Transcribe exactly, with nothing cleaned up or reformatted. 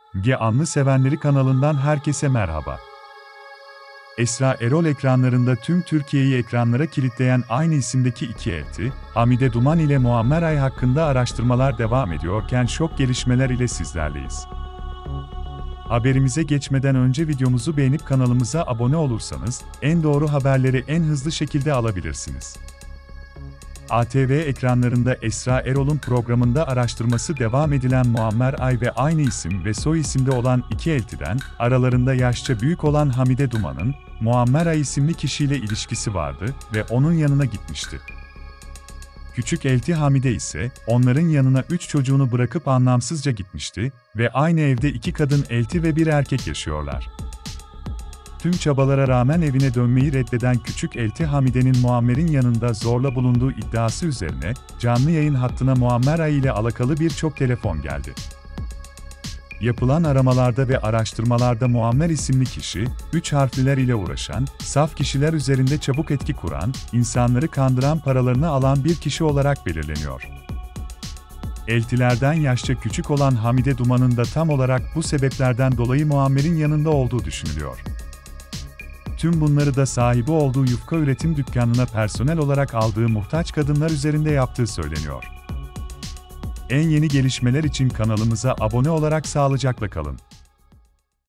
Müge Anlı sevenleri kanalından herkese merhaba. Esra Erol ekranlarında tüm Türkiye'yi ekranlara kilitleyen aynı isimdeki iki elti, Hamide Duman ile Muammer Ay hakkında araştırmalar devam ediyorken şok gelişmeler ile sizlerleyiz. Haberimize geçmeden önce videomuzu beğenip kanalımıza abone olursanız, en doğru haberleri en hızlı şekilde alabilirsiniz. A T V ekranlarında Esra Erol'un programında araştırması devam edilen Muammer Ay ve aynı isim ve soy isimde olan iki eltiden, aralarında yaşça büyük olan Hamide Duman'ın, Muammer Ay isimli kişiyle ilişkisi vardı ve onun yanına gitmişti. Küçük elti Hamide ise, onların yanına üç çocuğunu bırakıp anlamsızca gitmişti ve aynı evde iki kadın elti ve bir erkek yaşıyorlar. Tüm çabalara rağmen evine dönmeyi reddeden küçük elti Hamide'nin Muammer'in yanında zorla bulunduğu iddiası üzerine, canlı yayın hattına Muammer Ay ile alakalı birçok telefon geldi. Yapılan aramalarda ve araştırmalarda Muammer isimli kişi, üç harfliler ile uğraşan, saf kişiler üzerinde çabuk etki kuran, insanları kandıran paralarını alan bir kişi olarak belirleniyor. Eltilerden yaşça küçük olan Hamide Duman'ın da tam olarak bu sebeplerden dolayı Muammer'in yanında olduğu düşünülüyor. Tüm bunları da sahibi olduğu yufka üretim dükkanına personel olarak aldığı muhtaç kadınlar üzerinde yaptığı söyleniyor. En yeni gelişmeler için kanalımıza abone olarak sağlıcakla kalın.